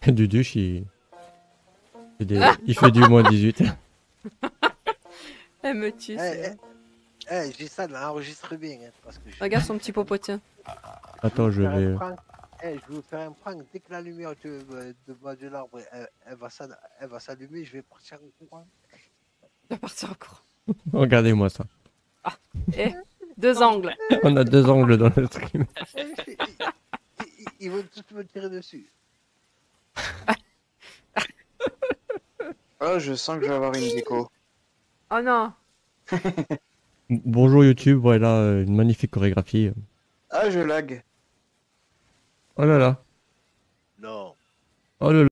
Duduche, il fait du moins 18. Elle me tue, Eh, c'est... j'ai ça là, enregistre bien. Hein, parce que Regarde son petit popo, tiens. Attends, je faire un vais... prank. Je vais vous faire un prank. Dès que la lumière de bas de l'arbre, elle va s'allumer, je vais partir en courant. Il va partir en courant. Regardez-moi ça. Eh, deux angles. On a deux angles dans le stream. Ils vont tous me tirer dessus. Oh, je sens que je vais avoir une déco. Oh non. Bonjour YouTube, voilà une magnifique chorégraphie. Ah, je lag. Oh là là. Non. Oh là là.